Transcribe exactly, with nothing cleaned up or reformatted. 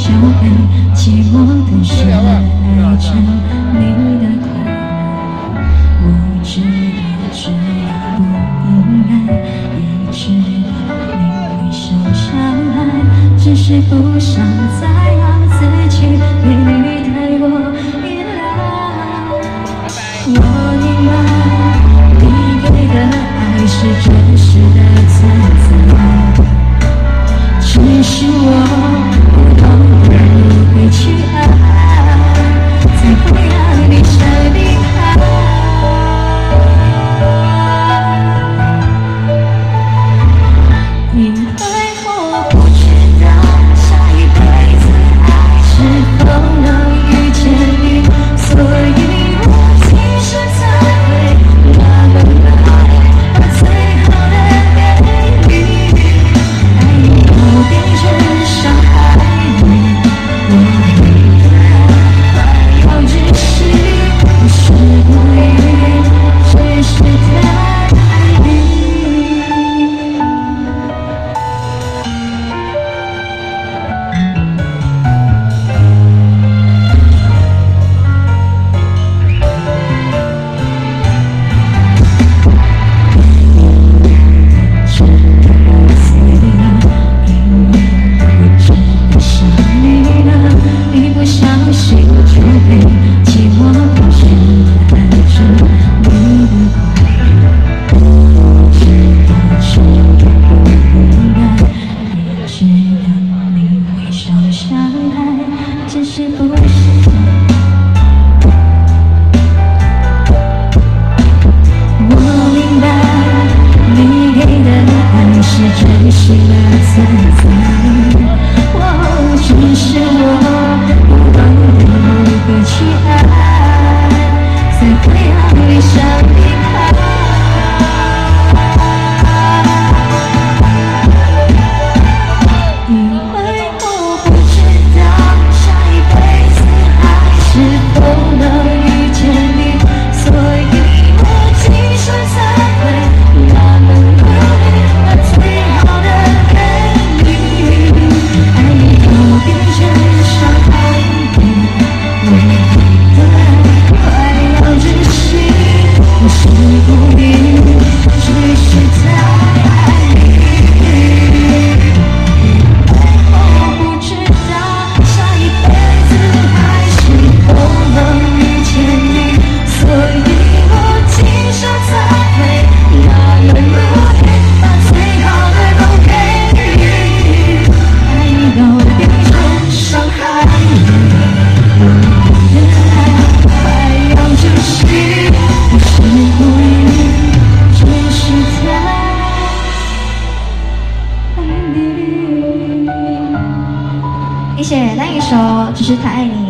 交配，寂寞的是爱着你的快乐。我知道这样不应该，也知道你会受伤害，只是不想再让自己对你太过依赖。我明白你给的爱是真实的存在，只是我不懂得如何去爱，才会让你想离开。因为我不知道下一辈子还是否能遇见你，所以我其实才会那么的爱，把最好的给你。爱你后变成伤害你，我明白快要窒息，不是故意，只是太爱你。你不相信就被寂寞的是爱着你的快乐。我知道这样不应该，也知道你会受伤害，只是不是。我明白你给的爱是真实的存在，我只是我不懂得如何去爱，才会让你想离开。因为我不知道下一辈子还是否能遇见你，所以我其实才会那么努力，把最好的给你。爱你后变成伤害你，我的爱快要窒息，不是故意，只是太爱你。我不知道下一辈子还是否能遇见你，所以我今生才会那么努力，把最好的都给你。爱你到变成伤害你，我的爱快要窒息，不是故意，只是太爱你。谢谢，那一首《只是太爱你》。